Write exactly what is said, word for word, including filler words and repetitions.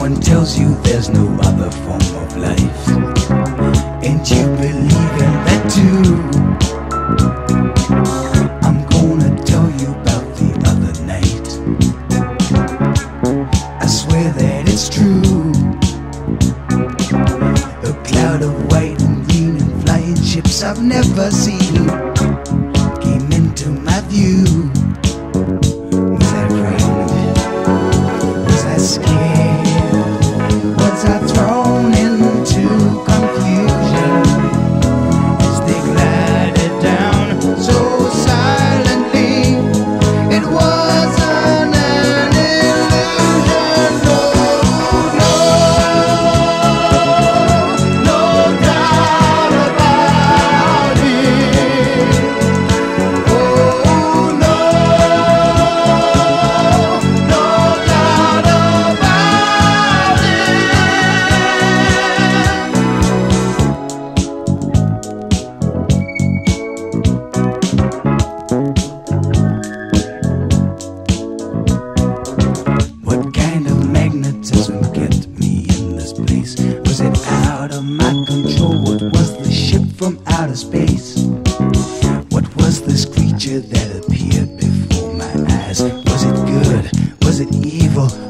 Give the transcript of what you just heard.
Everyone tells you there's no other form of life, and you believe in that too. I'm gonna tell you about the other night. I swear that it's true. A cloud of white and green and flying ships I've never seen came into my view. Was I frightened? Was I scared? Was I thrown into confusion as they glided down so silently? It wasn't an illusion, no, no, no doubt about it. Oh no, no doubt about it. What kind of magnetism kept me in this place? Was it out of my control? What was the ship from outer space? What was this creature that appeared before my eyes? Was it good? Was it evil?